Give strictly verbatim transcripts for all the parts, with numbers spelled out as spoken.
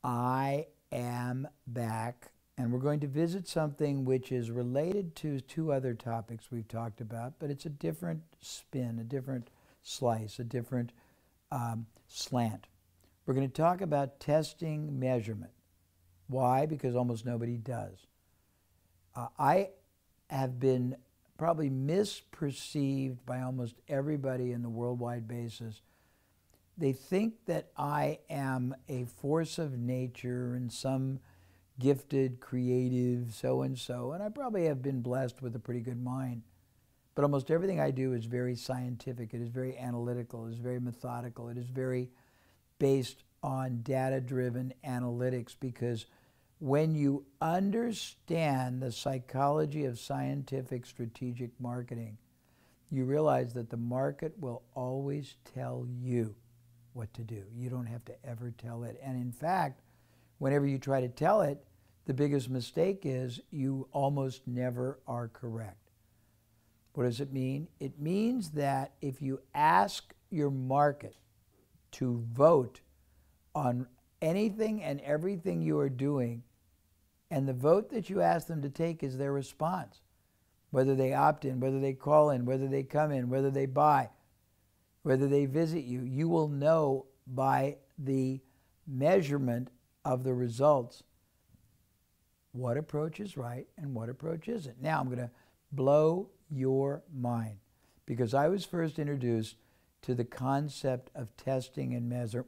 I am back, and we're going to visit something which is related to two other topics we've talked about, but it's a different spin, a different slice, a different um, slant. We're going to talk about testing measurement. Why? Because almost nobody does. Uh, I have been probably misperceived by almost everybody in the worldwide basis. They think that I am a force of nature and some gifted, creative, so-and-so, and I probably have been blessed with a pretty good mind. But almost everything I do is very scientific, it is very analytical, it is very methodical, it is very based on data-driven analytics, because when you understand the psychology of scientific strategic marketing, you realize that the market will always tell you what to do. You don't have to ever tell it. And in fact, whenever you try to tell it, the biggest mistake is you almost never are correct. What does it mean? It means that if you ask your market to vote on anything and everything you are doing, and the vote that you ask them to take is their response, whether they opt in, whether they call in, whether they come in, whether they buy, whether they visit you, you will know by the measurement of the results what approach is right and what approach isn't. Now I'm going to blow your mind, because I was first introduced to the concept of testing and measure.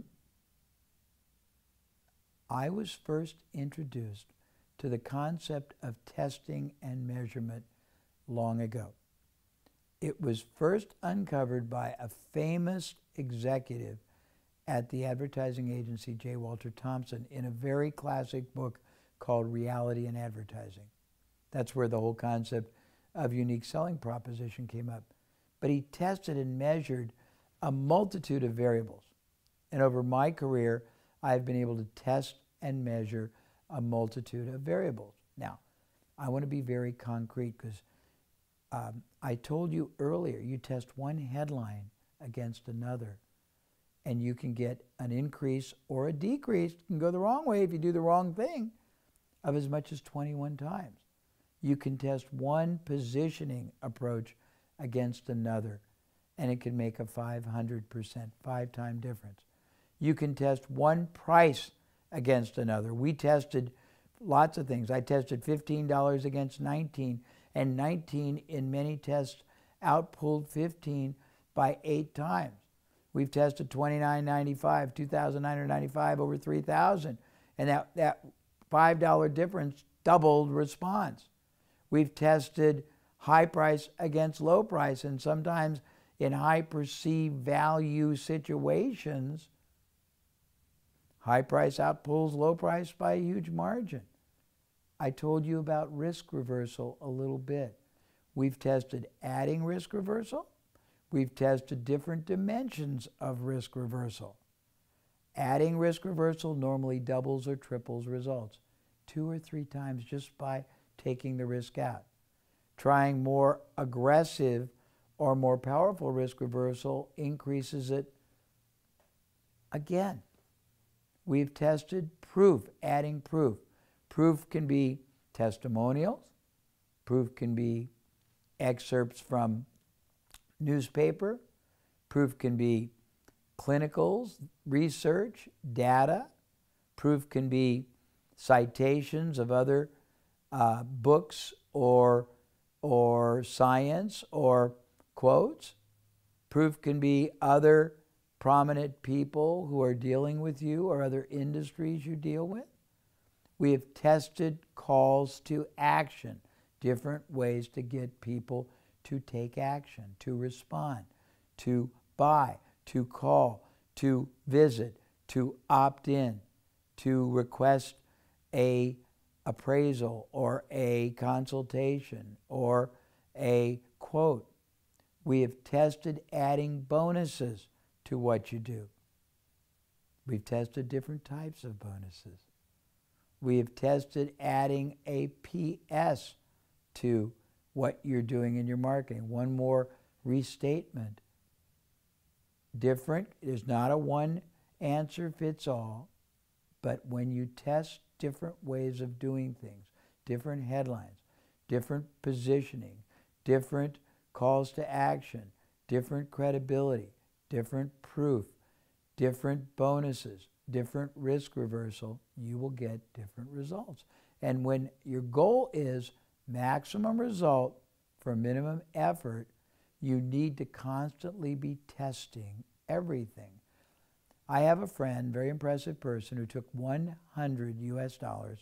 I was first introduced to the concept of testing and measurement long ago. It was first uncovered by a famous executive at the advertising agency, J. Walter Thompson, in a very classic book called Reality in Advertising. That's where the whole concept of unique selling proposition came up. But he tested and measured a multitude of variables. And over my career, I've been able to test and measure a multitude of variables. Now, I want to be very concrete, because um, I told you earlier, you test one headline against another, and you can get an increase or a decrease. It can go the wrong way if you do the wrong thing, of as much as twenty-one times. You can test one positioning approach against another, and it can make a five hundred percent, five-time difference. You can test one price against another. We tested lots of things. I tested fifteen dollars against nineteen, and nineteen in many tests outpulled fifteen by eight times. We've tested twenty-nine ninety-five, two thousand nine hundred ninety-five over three thousand, and that, that five dollar difference doubled response. We've tested high price against low price, and sometimes in high perceived value situations, high price outpulls low price by a huge margin. I told you about risk reversal a little bit. We've tested adding risk reversal. We've tested different dimensions of risk reversal. Adding risk reversal normally doubles or triples results, two or three times just by taking the risk out. Trying more aggressive or more powerful risk reversal increases it again. We've tested proof, adding proof. Proof can be testimonials. Proof can be excerpts from newspaper. Proof can be clinicals, research, data. Proof can be citations of other uh, books or, or science or quotes. Proof can be other prominent people who are dealing with you or other industries you deal with. We have tested calls to action, different ways to get people to take action, to respond, to buy, to call, to visit, to opt in, to request a appraisal or a consultation or a quote. We have tested adding bonuses to what you do. We've tested different types of bonuses. We have tested adding a P S to what you're doing in your marketing. One more restatement. Different is not a one answer fits all. But when you test different ways of doing things, different headlines, different positioning, different calls to action, different credibility, different proof, different bonuses, different risk reversal, you will get different results. And when your goal is maximum result for minimum effort, you need to constantly be testing everything. I have a friend, very impressive person, who took one hundred U S dollars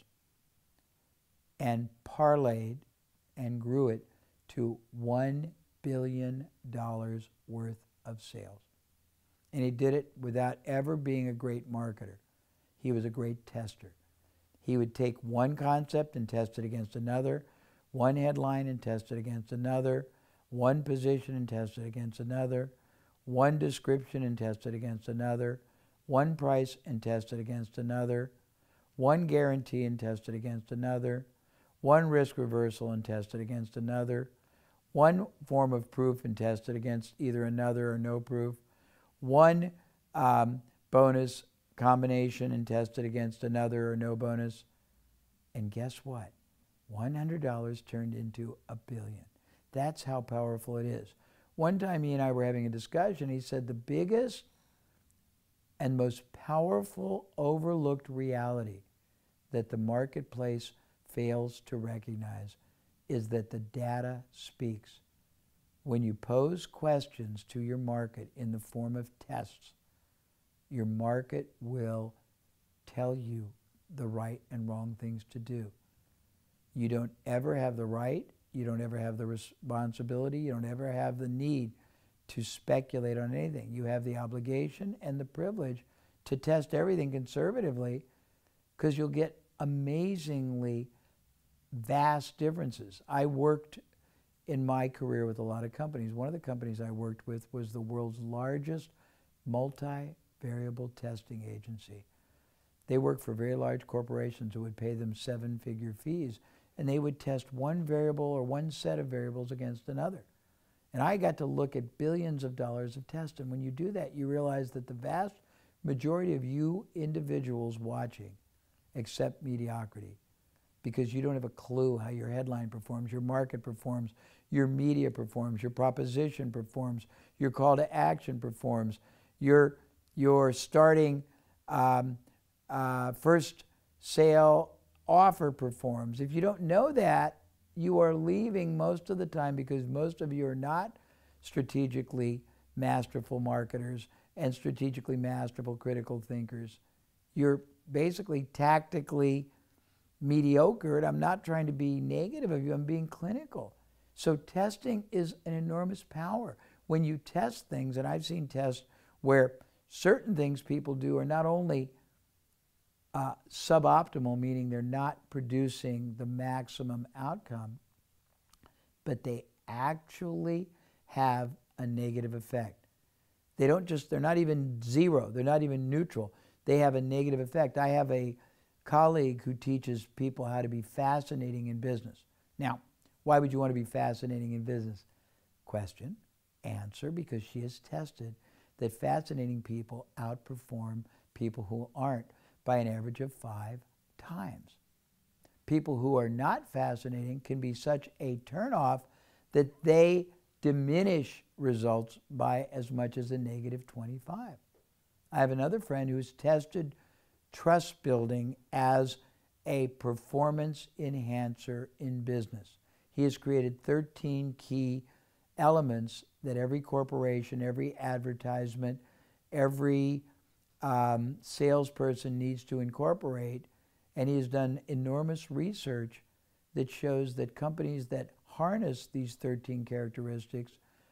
and parlayed and grew it to one billion dollars worth of sales. And he did it without ever being a great marketer. He was a great tester. He would take one concept and test it against another, one headline and test it against another, one position and test it against another, one description and test it against another, one price and test it against another, one guarantee and test it against another, one risk reversal and test it against another, one form of proof and test it against either another or no proof, one um, bonus combination and test it against another or no bonus. And guess what? one hundred dollars turned into a billion. That's how powerful it is. One time he and I were having a discussion. He said the biggest and most powerful overlooked reality that the marketplace fails to recognize is that the data speaks. When you pose questions to your market in the form of tests, your market will tell you the right and wrong things to do. You don't ever have the right, you don't ever have the responsibility, you don't ever have the need to speculate on anything. You have the obligation and the privilege to test everything conservatively, because you'll get amazingly vast differences. I worked in my career with a lot of companies. One of the companies I worked with was the world's largest multi-variable testing agency. They worked for very large corporations who would pay them seven-figure fees, and they would test one variable or one set of variables against another. And I got to look at billions of dollars of tests, and when you do that, you realize that the vast majority of you individuals watching accept mediocrity, because you don't have a clue how your headline performs, your market performs, your media performs, your proposition performs, your call to action performs, your, your starting um, uh, first sale offer performs. If you don't know that, you are leaving most of the time, because most of you are not strategically masterful marketers and strategically masterful critical thinkers. You're basically tactically mediocre, and I'm not trying to be negative of you, I'm being clinical. So testing is an enormous power. When you test things, and I've seen tests where certain things people do are not only uh, suboptimal, meaning they're not producing the maximum outcome, but they actually have a negative effect. They don't just, they're not even zero, they're not even neutral. They have a negative effect. I have a colleague who teaches people how to be fascinating in business. Now, why would you want to be fascinating in business? Question, answer, because she has tested that fascinating people outperform people who aren't by an average of five times. People who are not fascinating can be such a turnoff that they diminish results by as much as a negative twenty-five. I have another friend who's tested trust building as a performance enhancer in business. He has created thirteen key elements that every corporation, every advertisement, every um, salesperson needs to incorporate, and he has done enormous research that shows that companies that harness these thirteen characteristics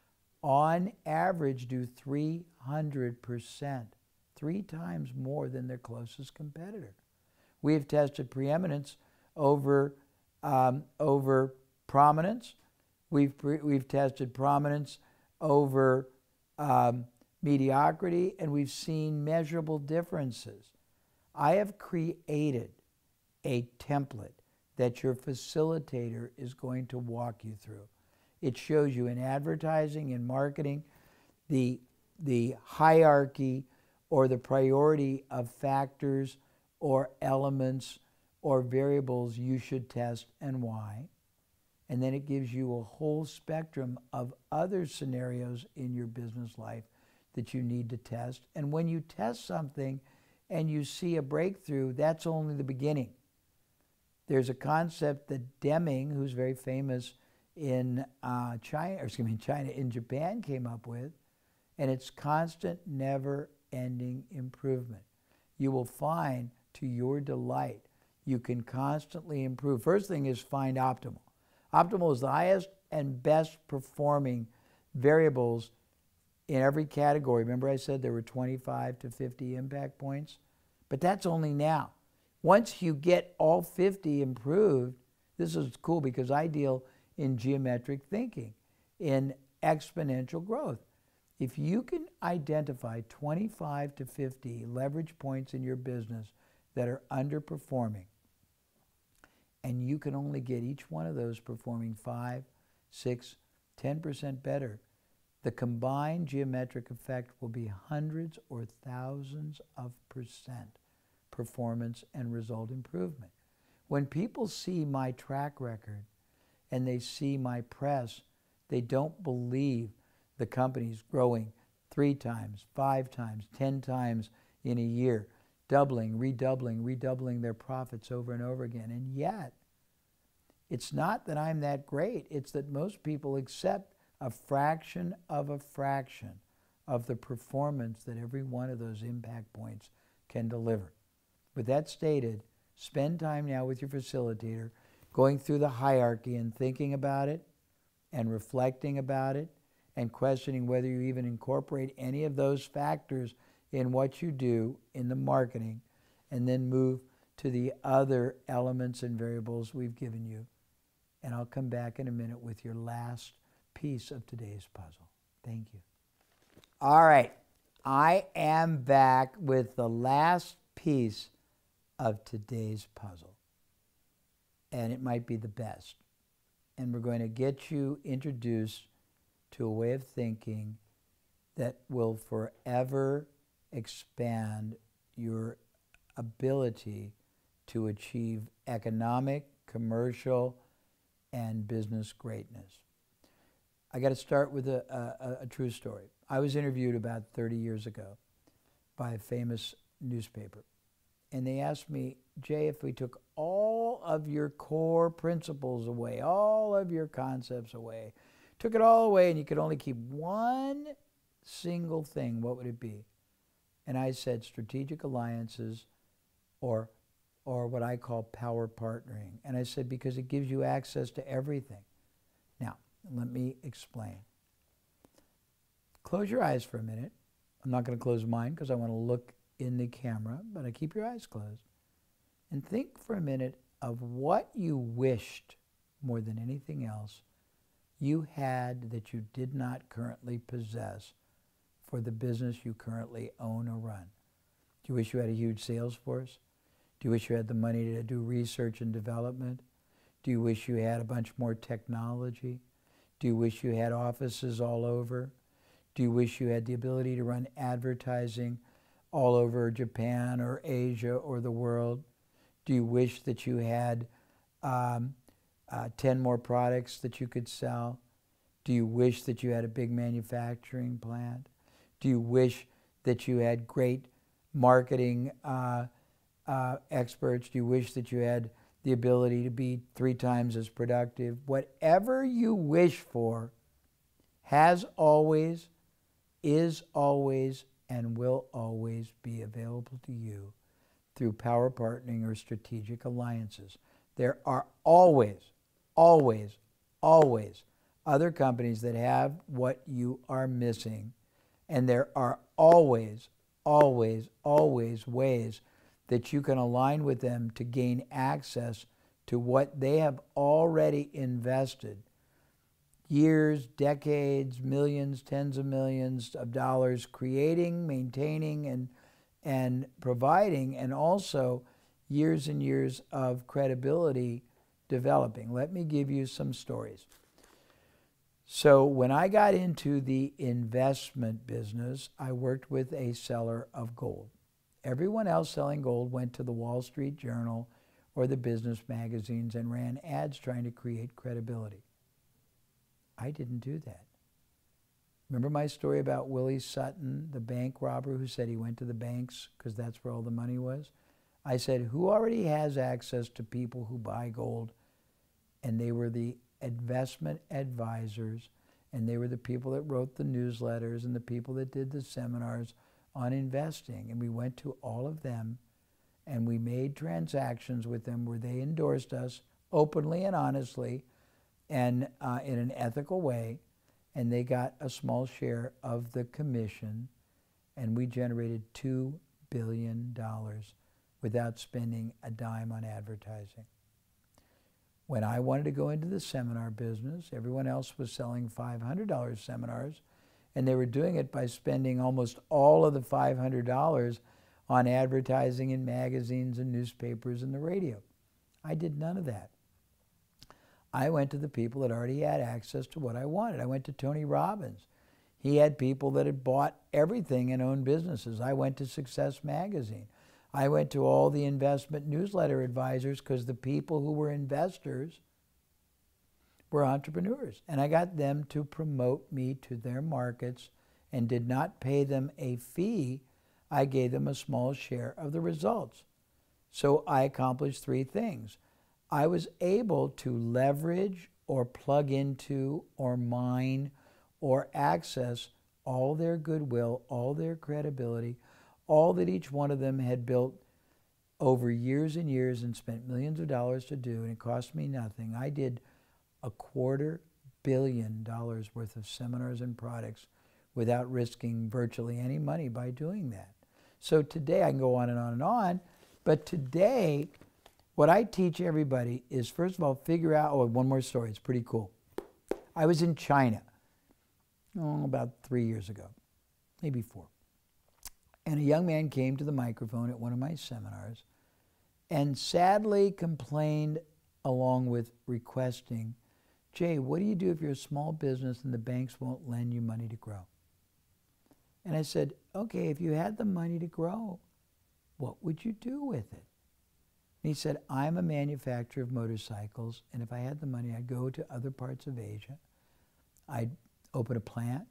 on average do three hundred percent, three times more than their closest competitor. We have tested preeminence over, um, over prominence. We've, pre we've tested prominence over um, mediocrity, and we've seen measurable differences. I have created a template that your facilitator is going to walk you through. It shows you in advertising and marketing the, the hierarchy or the priority of factors or elements or variables you should test and why. And then it gives you a whole spectrum of other scenarios in your business life that you need to test. And when you test something and you see a breakthrough, that's only the beginning. There's a concept that Deming, who's very famous in uh, China, or excuse me, China, in Japan, came up with, and it's constant, never-ending improvement. You will find, to your delight, you can constantly improve. First thing is find optimal. Optimal is the highest and best performing variables in every category. Remember I said there were twenty-five to fifty impact points? But that's only now. Once you get all fifty improved, this is cool because I deal in geometric thinking, in exponential growth. If you can identify twenty-five to fifty leverage points in your business that are underperforming, and you can only get each one of those performing five, six, ten percent better, the combined geometric effect will be hundreds or thousands of percent performance and result improvement. When people see my track record and they see my press, they don't believe the company's growing three times, five times, ten times in a year, doubling, redoubling, redoubling their profits over and over again. And yet, it's not that I'm that great. It's that most people accept a fraction of a fraction of the performance that every one of those impact points can deliver. With that stated, spend time now with your facilitator, going through the hierarchy and thinking about it and reflecting about it and questioning whether you even incorporate any of those factors in what you do in the marketing, and then move to the other elements and variables we've given you. And I'll come back in a minute with your last piece of today's puzzle. Thank you. All right, I am back with the last piece of today's puzzle, and it might be the best. And we're going to get you introduced to a way of thinking that will forever expand your ability to achieve economic, commercial, and business greatness. I got to start with a, a, a true story. I was interviewed about thirty years ago by a famous newspaper. And they asked me, Jay, if we took all of your core principles away, all of your concepts away, took it all away, and you could only keep one single thing, what would it be? And I said strategic alliances, or, or what I call power partnering. And I said, because it gives you access to everything. Now, let me explain. Close your eyes for a minute. I'm not going to close mine because I want to look in the camera, but I keep your eyes closed. And think for a minute of what you wished more than anything else you had that you did not currently possess for the business you currently own or run. Do you wish you had a huge sales force? Do you wish you had the money to do research and development? Do you wish you had a bunch more technology? Do you wish you had offices all over? Do you wish you had the ability to run advertising all over Japan or Asia or the world? Do you wish that you had um, uh, ten more products that you could sell? Do you wish that you had a big manufacturing plant? Do you wish that you had great marketing uh, uh, experts? Do you wish that you had the ability to be three times as productive? Whatever you wish for has always, is always, and will always be available to you through power partnering or strategic alliances. There are always, always, always other companies that have what you are missing, and there are always, always, always ways that you can align with them to gain access to what they have already invested years, decades, millions, tens of millions of dollars creating, maintaining, and, and providing, and also years and years of credibility developing. Let me give you some stories. So when I got into the investment business, I worked with a seller of gold. Everyone else selling gold went to the Wall Street Journal or the business magazines and ran ads trying to create credibility. I didn't do that. Remember my story about Willie Sutton, the bank robber who said he went to the banks because that's where all the money was? I said, who already has access to people who buy gold? And they were the investment advisors, and they were the people that wrote the newsletters and the people that did the seminars on investing. And we went to all of them, and we made transactions with them where they endorsed us openly and honestly and uh, in an ethical way, and they got a small share of the commission, and we generated two billion dollars without spending a dime on advertising. When I wanted to go into the seminar business, everyone else was selling five hundred dollar seminars, and they were doing it by spending almost all of the five hundred dollars on advertising in magazines and newspapers and the radio. I did none of that. I went to the people that already had access to what I wanted. I went to Tony Robbins. He had people that had bought everything and owned businesses. I went to Success Magazine. I went to all the investment newsletter advisors because the people who were investors were entrepreneurs. And I got them to promote me to their markets and did not pay them a fee. I gave them a small share of the results. So I accomplished three things. I was able to leverage or plug into or mine or access all their goodwill, all their credibility, all that each one of them had built over years and years and spent millions of dollars to do, and it cost me nothing. I did a quarter billion dollars worth of seminars and products without risking virtually any money by doing that. So today, I can go on and on and on, but today, what I teach everybody is, first of all, figure out, oh, one more story, it's pretty cool. I was in China, oh, about three years ago, maybe four. And a young man came to the microphone at one of my seminars and sadly complained, along with requesting, Jay, what do you do if you're a small business and the banks won't lend you money to grow? And I said, okay, if you had the money to grow, what would you do with it? And he said, I'm a manufacturer of motorcycles, and if I had the money, I'd go to other parts of Asia. I'd open a plant.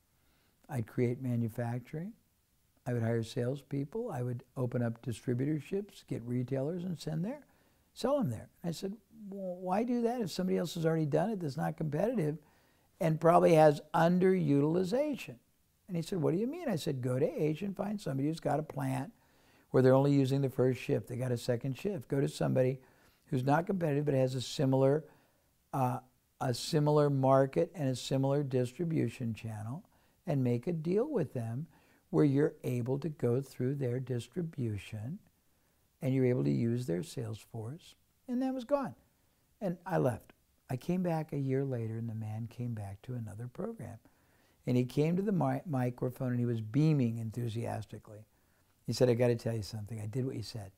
I'd create manufacturing. I would hire salespeople. I would open up distributorships, get retailers, and send there, sell them there. I said, well, why do that if somebody else has already done it that's not competitive and probably has underutilization? And he said, what do you mean? I said, go to Asia and find somebody who's got a plant where they're only using the first shift. They got a second shift. Go to somebody who's not competitive but has a similar, uh, a similar market and a similar distribution channel, and make a deal with them where you're able to go through their distribution and you're able to use their sales force. And that was gone. And I left. I came back a year later, and the man came back to another program. And he came to the mi microphone and he was beaming enthusiastically. He said, I got to tell you something. I did what you said.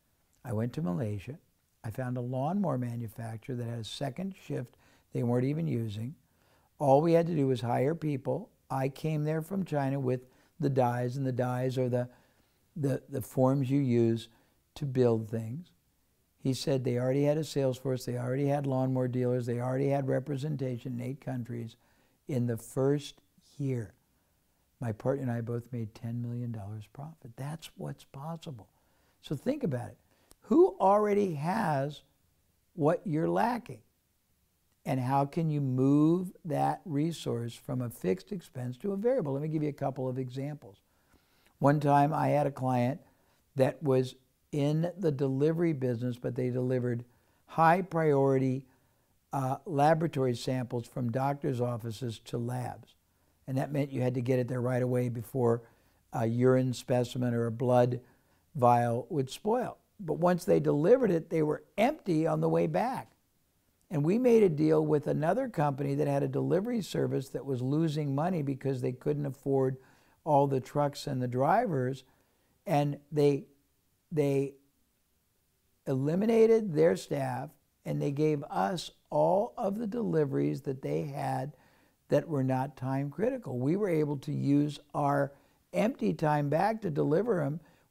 I went to Malaysia. I found a lawnmower manufacturer that had a second shift they weren't even using. All we had to do was hire people. I came there from China with the dies, and the dies are the, the, the forms you use to build things. He said they already had a sales force. They already had lawnmower dealers. They already had representation in eight countries. In the first year, my partner and I both made ten million dollars profit. That's what's possible. So think about it. Who already has what you're lacking? And how can you move that resource from a fixed expense to a variable? Let me give you a couple of examples. One time I had a client that was in the delivery business, but they delivered high priority uh, laboratory samples from doctors' offices to labs. And that meant you had to get it there right away before a urine specimen or a blood vial would spoil. But once they delivered it, they were empty on the way back. And we made a deal with another company that had a delivery service that was losing money because they couldn't afford all the trucks and the drivers. And they, they eliminated their staff, and they gave us all of the deliveries that they had that were not time critical. We were able to use our empty time back to deliver them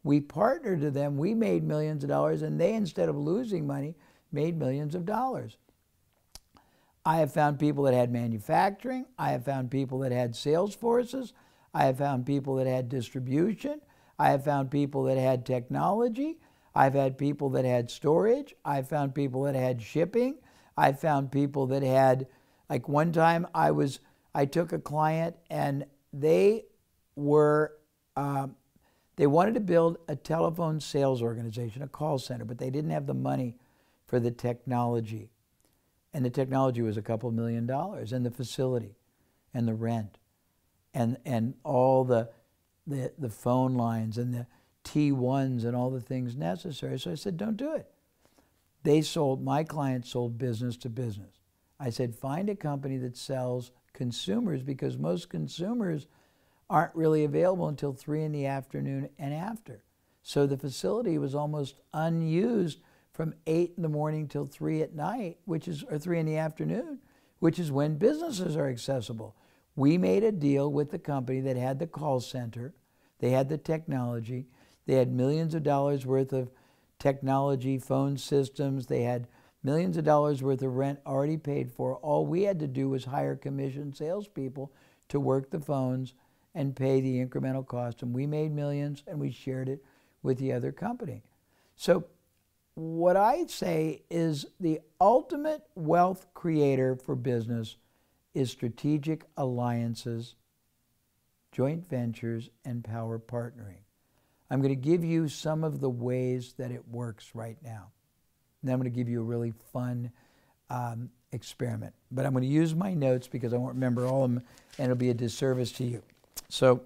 We partnered to them. We made millions of dollars, and they, instead of losing money, made millions of dollars. I have found people that had manufacturing. I have found people that had sales forces. I have found people that had distribution. I have found people that had technology. I've had people that had storage. I've found people that had shipping. I've found people that had, like one time I was, I took a client and they were, um, they wanted to build a telephone sales organization, a call center, but they didn't have the money for the technology. And the technology was a couple million dollars, and the facility, and the rent, and and all the the the phone lines and the T ones and all the things necessary. So I said, don't do it. They sold, my clients sold business to business. I said, find a company that sells consumers, because most consumers aren't really available until three in the afternoon and after. So the facility was almost unused from eight in the morning till three at night, which is, or three in the afternoon, which is when businesses are accessible. We made a deal with the company that had the call center, they had the technology, they had millions of dollars worth of technology, phone systems, they had millions of dollars worth of rent already paid for. All we had to do was hire commissioned salespeople to work the phones and pay the incremental cost, and we made millions and we shared it with the other company. So what I say is the ultimate wealth creator for business is strategic alliances, joint ventures, and power partnering. I'm going to give you some of the ways that it works right now. And then I'm going to give you a really fun um, experiment. But I'm going to use my notes because I won't remember all of them, and it'll be a disservice to you. So,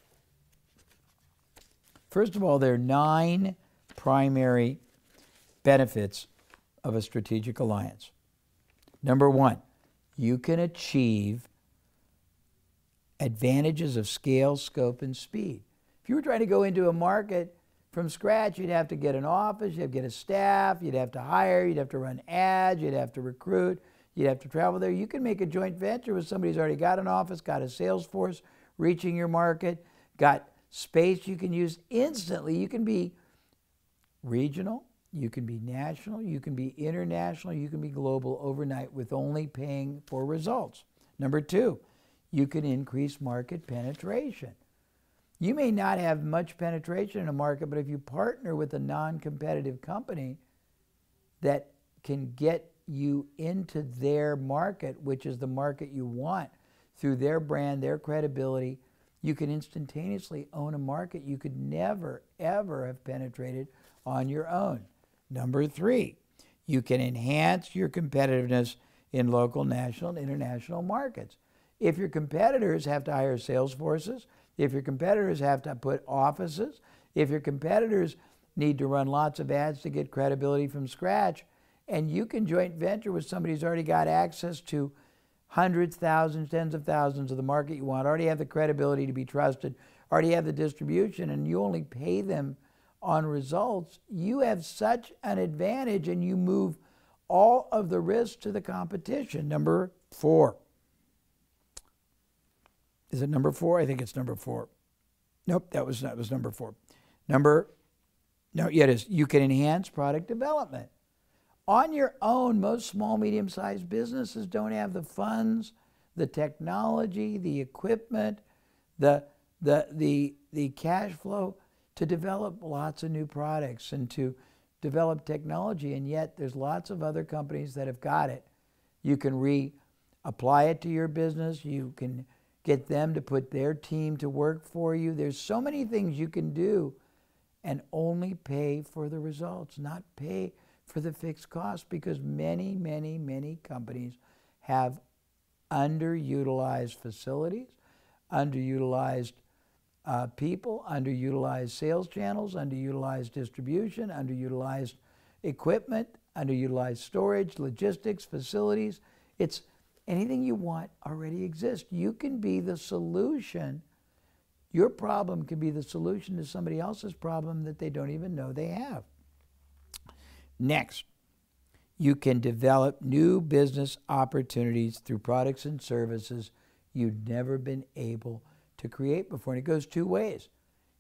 first of all, there are nine primary benefits of a strategic alliance. Number one, you can achieve advantages of scale, scope, and speed. If you were trying to go into a market from scratch, you'd have to get an office, you'd have to get a staff, you'd have to hire, you'd have to run ads, you'd have to recruit, you'd have to travel there. You can make a joint venture with somebody who's already got an office, got a sales force, reaching your market, got space you can use instantly. You can be regional, you can be national, you can be international, you can be global overnight with only paying for results. Number two, you can increase market penetration. You may not have much penetration in a market, but if you partner with a non-competitive company that can get you into their market, which is the market you want, through their brand, their credibility, you can instantaneously own a market you could never, ever have penetrated on your own. Number three, you can enhance your competitiveness in local, national, and international markets. If your competitors have to hire sales forces, if your competitors have to put offices, if your competitors need to run lots of ads to get credibility from scratch, and you can joint venture with somebody who's already got access to hundreds, thousands, tens of thousands of the market you want, already have the credibility to be trusted, already have the distribution, and you only pay them on results, you have such an advantage, and you move all of the risk to the competition. Number four. Is it number four? I think it's number four. Nope, that was, that was number four. Number, no, yeah, it is. You can enhance product development. On your own, most small, medium-sized businesses don't have the funds, the technology, the equipment, the, the, the, the cash flow to develop lots of new products and to develop technology, and yet there's lots of other companies that have got it. You can reapply it to your business. You can get them to put their team to work for you. There's so many things you can do and only pay for the results, not pay for the fixed costs, because many, many, many companies have underutilized facilities, underutilized uh, people, underutilized sales channels, underutilized distribution, underutilized equipment, underutilized storage, logistics, facilities. It's anything you want already exists. You can be the solution. Your problem can be the solution to somebody else's problem that they don't even know they have. Next, you can develop new business opportunities through products and services you've never been able to create before. And it goes two ways.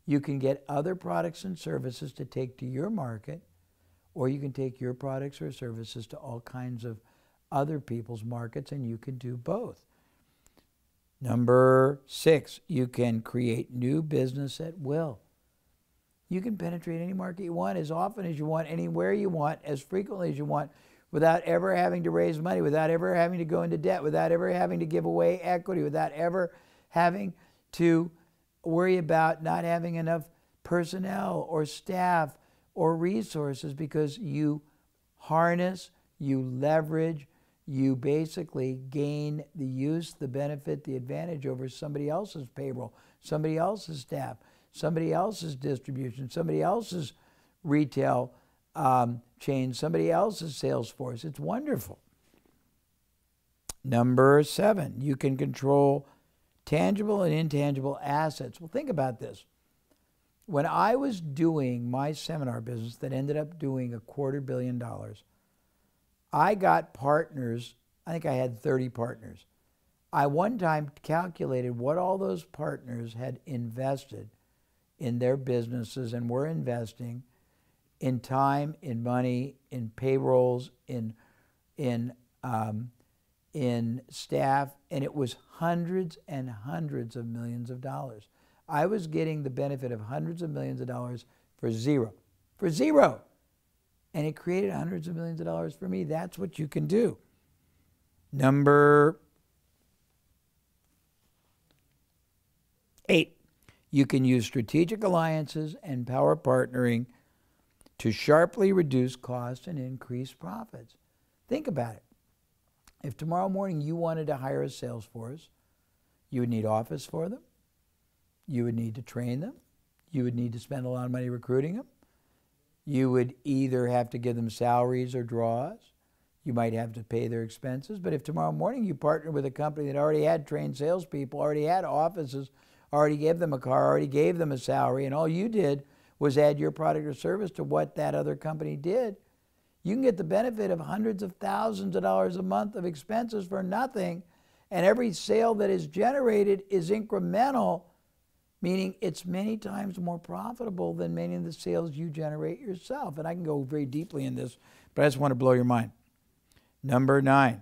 You can get other products and services to take to your market, or you can take your products or services to all kinds of other people's markets, and you can do both. Number six, you can create new business at will. You can penetrate any market you want as often as you want, anywhere you want, as frequently as you want, without ever having to raise money, without ever having to go into debt, without ever having to give away equity, without ever having to worry about not having enough personnel or staff or resources, because you harness, you leverage, you basically gain the use, the benefit, the advantage over somebody else's payroll, somebody else's staff, somebody else's distribution, somebody else's retail um, chain, somebody else's sales force. It's wonderful. Number seven, you can control tangible and intangible assets. Well, think about this. When I was doing my seminar business that ended up doing a quarter billion dollars, I got partners. I think I had thirty partners. I one time calculated what all those partners had invested in their businesses and were investing in time, in money, in payrolls, in in um, in staff, and it was hundreds and hundreds of millions of dollars. I was getting the benefit of hundreds of millions of dollars for zero, for zero. And it created hundreds of millions of dollars for me. That's what you can do. Number eight, you can use strategic alliances and power partnering to sharply reduce costs and increase profits. Think about it. If tomorrow morning you wanted to hire a sales force, you would need office for them. You would need to train them. You would need to spend a lot of money recruiting them. You would either have to give them salaries or draws. You might have to pay their expenses. But if tomorrow morning you partnered with a company that already had trained salespeople, already had offices, already gave them a car, already gave them a salary, and all you did was add your product or service to what that other company did, you can get the benefit of hundreds of thousands of dollars a month of expenses for nothing, and every sale that is generated is incremental, meaning it's many times more profitable than many of the sales you generate yourself. And I can go very deeply in this, but I just want to blow your mind. Number nine,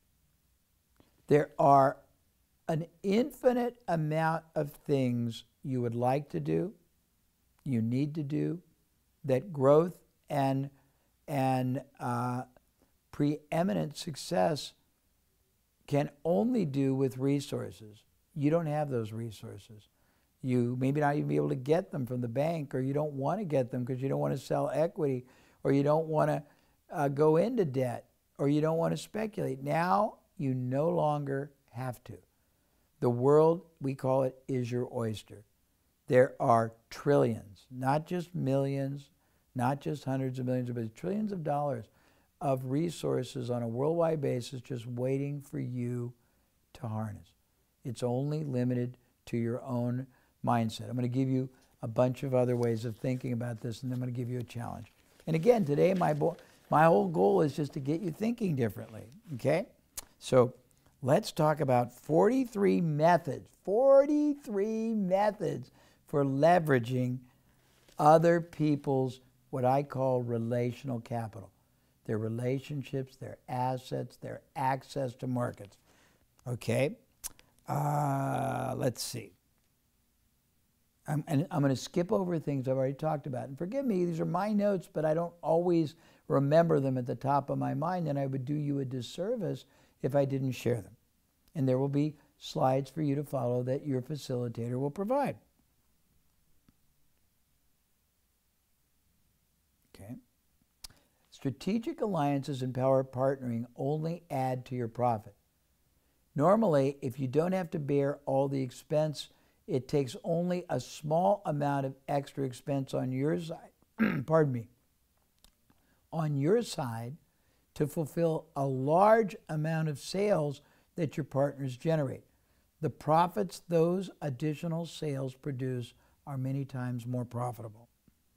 there are an infinite amount of things you would like to do, you need to do, that growth and, and uh, preeminent success can only do with resources. You don't have those resources. You maybe not even be able to get them from the bank, or you don't want to get them because you don't want to sell equity, or you don't want to uh, go into debt, or you don't want to speculate. Now you no longer have to. The world, we call it, is your oyster. There are trillions, not just millions, not just hundreds of millions, but trillions of dollars of resources on a worldwide basis just waiting for you to harness. It's only limited to your own mindset. I'm going to give you a bunch of other ways of thinking about this, and then I'm going to give you a challenge. And again, today my, my whole goal is just to get you thinking differently, okay? So let's talk about forty-three methods, forty-three methods for leveraging other people's, what I call relational capital. Their relationships, their assets, their access to markets. Okay? Uh, let's see. I'm, and I'm going to skip over things I've already talked about. And forgive me, these are my notes, but I don't always remember them at the top of my mind, and I would do you a disservice if I didn't share them. And there will be slides for you to follow that your facilitator will provide. Okay. Strategic alliances and power partnering only add to your profit. Normally, if you don't have to bear all the expense, it takes only a small amount of extra expense on your side, pardon me, on your side to fulfill a large amount of sales that your partners generate. The profits those additional sales produce are many times more profitable.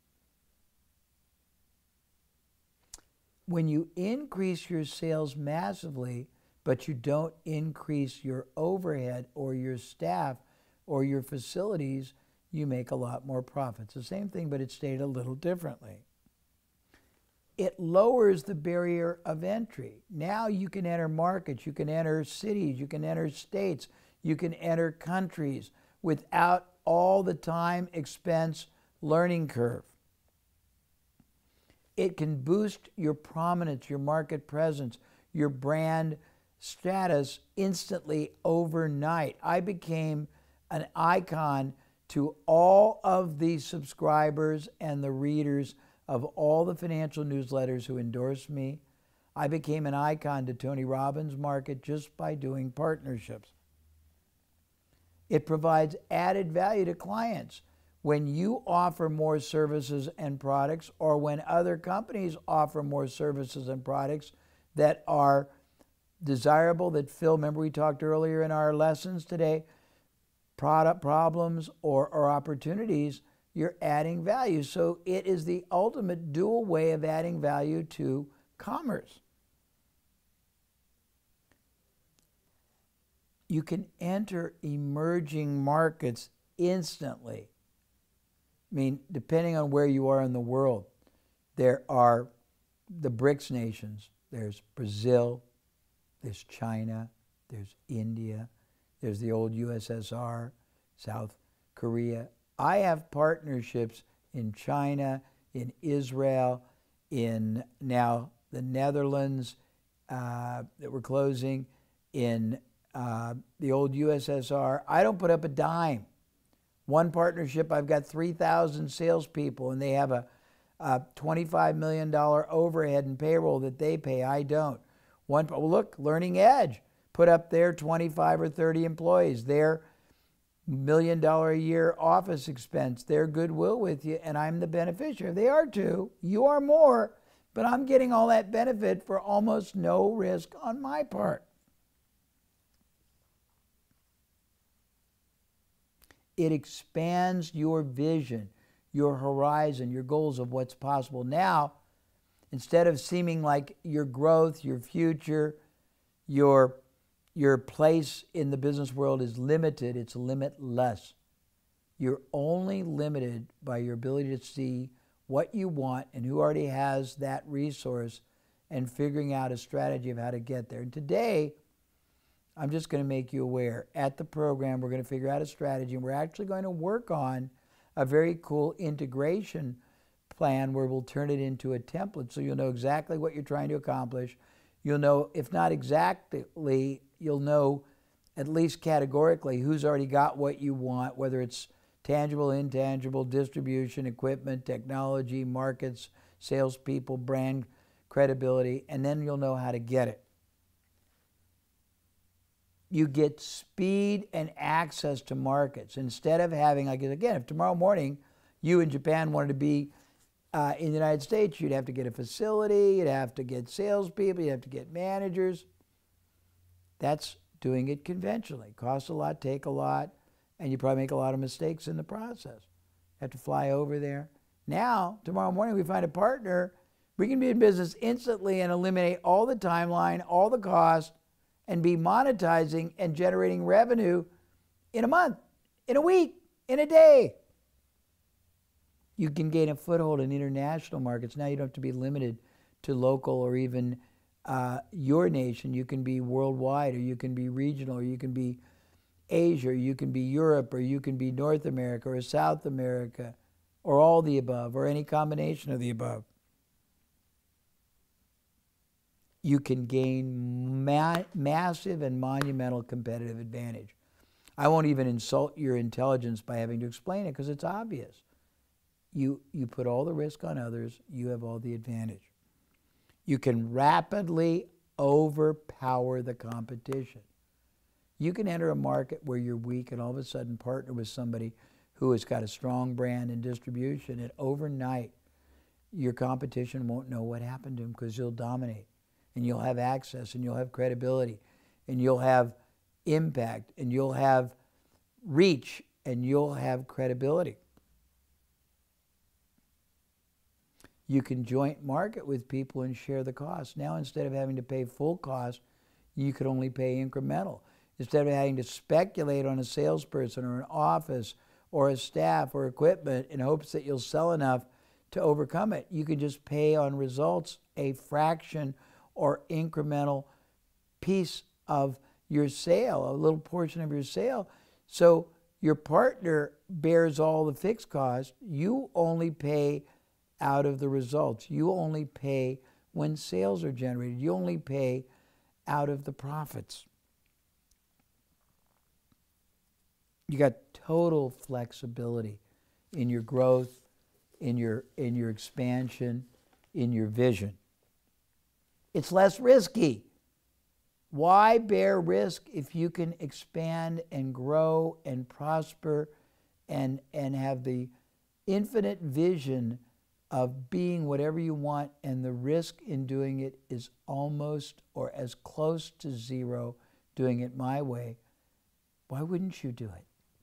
When you increase your sales massively, but you don't increase your overhead or your staff or your facilities, you make a lot more profits. The same thing, but it's stated a little differently. It lowers the barrier of entry. Now you can enter markets, you can enter cities, you can enter states, you can enter countries without all the time, expense, learning curve. It can boost your prominence, your market presence, your brand status instantly overnight. I became an icon to all of the subscribers and the readers of all the financial newsletters who endorsed me. I became an icon to Tony Robbins' market just by doing partnerships. It provides added value to clients. When you offer more services and products, or when other companies offer more services and products that are desirable, that fill, remember we talked earlier in our lessons today, product problems or, or opportunities, you're adding value. So it is the ultimate dual way of adding value to commerce. You can enter emerging markets instantly. I mean, depending on where you are in the world, there are the BRICS nations. There's Brazil, there's China, there's India, there's the old U S S R, South Korea. I have partnerships in China, in Israel, in now the Netherlands uh, that we're closing, in uh, the old U S S R. I don't put up a dime. One partnership, I've got three thousand salespeople, and they have a, a twenty-five million dollars overhead and payroll that they pay. I don't. One, well, look, Learning Edge put up their twenty-five or thirty employees, their million dollar a year office expense, their goodwill with you, and I'm the beneficiary. They are too. You are more, but I'm getting all that benefit for almost no risk on my part. It expands your vision, your horizon, your goals of what's possible. Now, instead of seeming like your growth, your future, your, your place in the business world is limited, it's limitless. You're only limited by your ability to see what you want and who already has that resource and figuring out a strategy of how to get there. And today, I'm just going to make you aware. At the program, we're going to figure out a strategy, and we're actually going to work on a very cool integration plan where we'll turn it into a template so you'll know exactly what you're trying to accomplish. You'll know, if not exactly, you'll know at least categorically who's already got what you want, whether it's tangible, intangible, distribution, equipment, technology, markets, salespeople, brand credibility, and then you'll know how to get it. You get speed and access to markets. Instead of having, like, again, if tomorrow morning you in Japan wanted to be uh, in the United States, you'd have to get a facility, you'd have to get salespeople, you'd have to get managers. That's doing it conventionally. Costs a lot, take a lot, and you probably make a lot of mistakes in the process. You have to fly over there. Now, tomorrow morning we find a partner, we can be in business instantly and eliminate all the timeline, all the cost, and be monetizing and generating revenue in a month, in a week, in a day. You can gain a foothold in international markets. Now you don't have to be limited to local or even uh, your nation. You can be worldwide, or you can be regional, or you can be Asia, or you can be Europe, or you can be North America, or South America, or all the above, or any combination of the above. You can gain ma massive and monumental competitive advantage. I won't even insult your intelligence by having to explain it because it's obvious. You, you put all the risk on others, you have all the advantage. You can rapidly overpower the competition. You can enter a market where you're weak and all of a sudden partner with somebody who has got a strong brand and distribution, and overnight your competition won't know what happened to them because you'll dominate. And you'll have access, and you'll have credibility, and you'll have impact, and you'll have reach, and you'll have credibility. You can joint market with people and share the cost. Now, instead of having to pay full cost, you could only pay incremental. Instead of having to speculate on a salesperson or an office or a staff or equipment in hopes that you'll sell enough to overcome it. You can just pay on results a fraction or incremental piece of your sale, a little portion of your sale. So your partner bears all the fixed costs. You only pay out of the results. You only pay when sales are generated. You only pay out of the profits. You got total flexibility in your growth, in your, in your expansion, in your vision. It's less risky. Why bear risk if you can expand and grow and prosper and, and have the infinite vision of being whatever you want, and the risk in doing it is almost or as close to zero doing it my way? Why wouldn't you do it?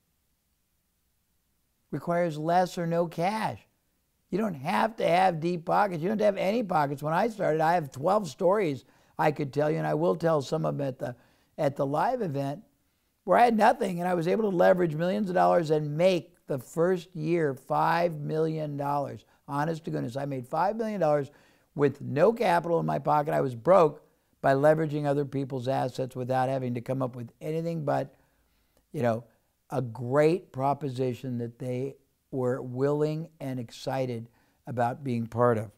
Requires less or no cash. You don't have to have deep pockets. You don't have to have any pockets. When I started, I have twelve stories I could tell you, and I will tell some of them at the, at the live event, where I had nothing, and I was able to leverage millions of dollars and make the first year five million dollars. Honest to goodness, I made five million dollars with no capital in my pocket. I was broke by leveraging other people's assets without having to come up with anything but, you know, a great proposition that they were willing and excited about being part of.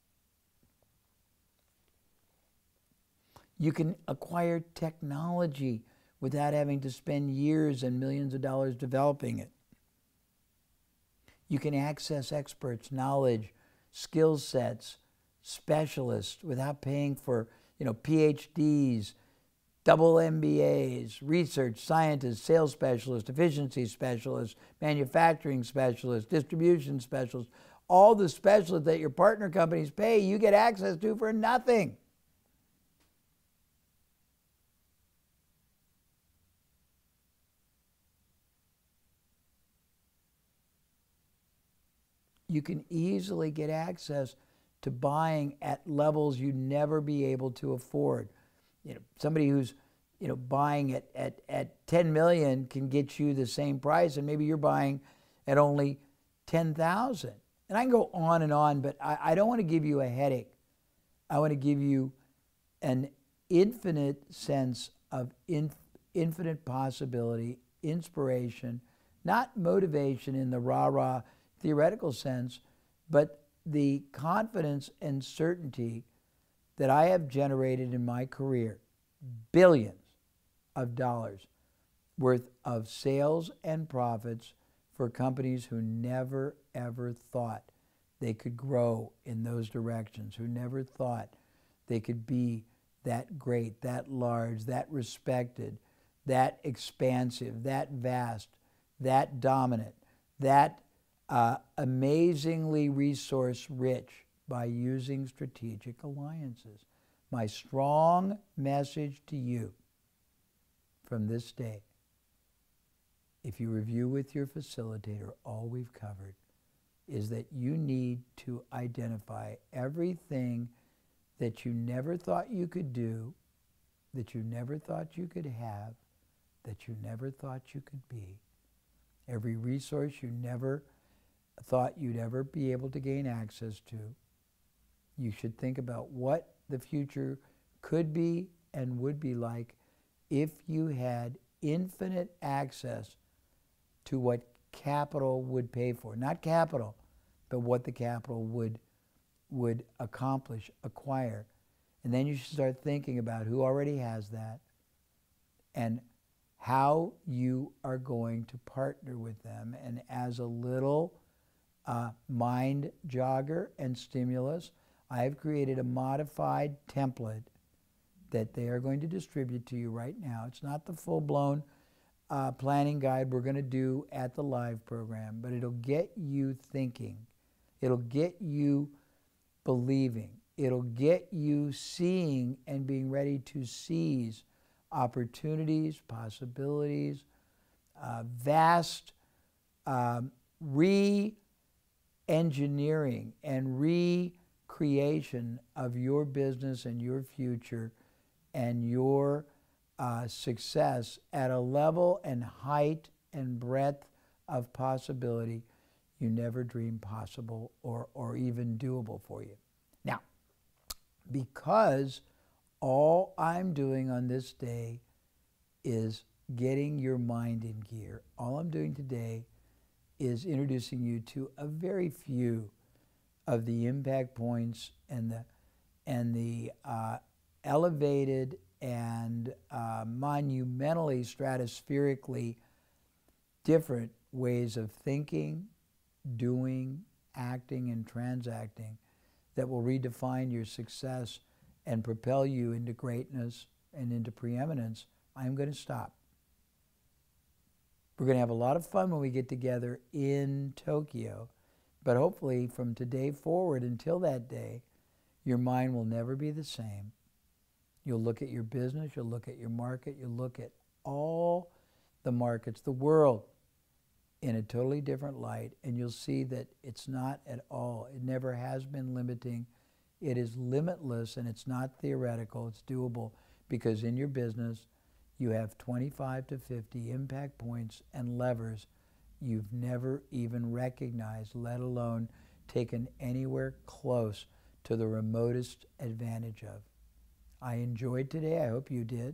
You can acquire technology without having to spend years and millions of dollars developing it. You can access experts, knowledge, skill sets, specialists without paying for, you know, P H Ds, double M B As, research scientists, sales specialists, efficiency specialists, manufacturing specialists, distribution specialists. All the specialists that your partner companies pay, you get access to for nothing. You can easily get access to buying at levels you'd never be able to afford. You know, somebody who's, you know, buying at, at, at ten million can get you the same price, and maybe you're buying at only ten thousand. And I can go on and on, but I, I don't want to give you a headache. I want to give you an infinite sense of in, infinite possibility, inspiration, not motivation in the rah-rah theoretical sense, but the confidence and certainty that I have generated in my career, billions of dollars worth of sales and profits for companies who never, ever thought they could grow in those directions, who never thought they could be that great, that large, that respected, that expansive, that vast, that dominant, that Uh, amazingly resource rich by using strategic alliances. My strong message to you from this day, if you review with your facilitator all we've covered, is that you need to identify everything that you never thought you could do, that you never thought you could have, that you never thought you could be, every resource you never thought you'd ever be able to gain access to. You should think about what the future could be and would be like if you had infinite access to what capital would pay for. Not capital, but what the capital would, would accomplish, acquire. And then you should start thinking about who already has that and how you are going to partner with them. And as a little Uh, mind jogger and stimulus, I have created a modified template that they are going to distribute to you right now. It's not the full-blown uh, planning guide we're going to do at the live program, but it'll get you thinking. It'll get you believing. It'll get you seeing and being ready to seize opportunities, possibilities, uh, vast um, re- engineering and recreation of your business and your future and your uh, success at a level and height and breadth of possibility you never dreamed possible or, or even doable for you. Now, because all I'm doing on this day is getting your mind in gear, all I'm doing today is introducing you to a very few of the impact points and the and the uh, elevated and uh, monumentally, stratospherically different ways of thinking, doing, acting, and transacting that will redefine your success and propel you into greatness and into preeminence. I'm going to stop. We're going to have a lot of fun when we get together in Tokyo, but hopefully from today forward until that day, your mind will never be the same. You'll look at your business, you'll look at your market, you'll look at all the markets, the world, in a totally different light, and you'll see that it's not at all, it never has been limiting. It is limitless, and it's not theoretical, it's doable, because in your business, you have twenty-five to fifty impact points and levers you've never even recognized, let alone taken anywhere close to the remotest advantage of. I enjoyed today. I hope you did.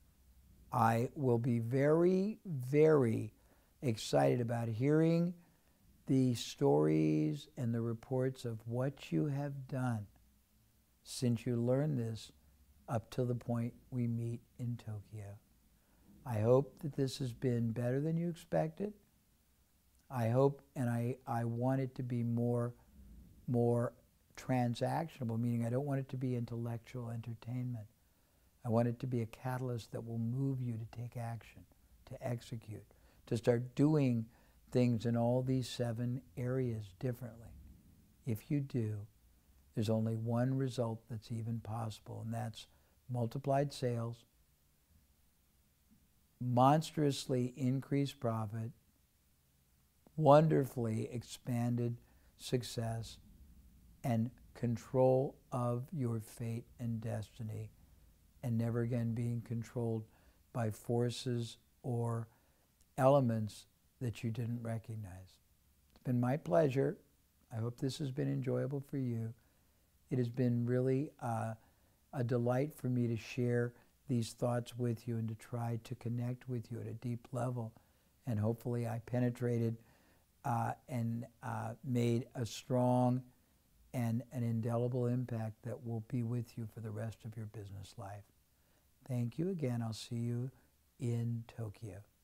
I will be very, very excited about hearing the stories and the reports of what you have done since you learned this up to the point we meet in Tokyo. I hope that this has been better than you expected. I hope, and I, I want it to be more, more transactionable, meaning I don't want it to be intellectual entertainment. I want it to be a catalyst that will move you to take action, to execute, to start doing things in all these seven areas differently. If you do, there's only one result that's even possible, and that's multiplied sales, monstrously increased profit, wonderfully expanded success, and control of your fate and destiny, and never again being controlled by forces or elements that you didn't recognize. It's been my pleasure. I hope this has been enjoyable for you. It has been really uh, a delight for me to share these thoughts with you and to try to connect with you at a deep level. And hopefully I penetrated uh, and uh, made a strong and an indelible impact that will be with you for the rest of your business life. Thank you again. I'll see you in Tokyo.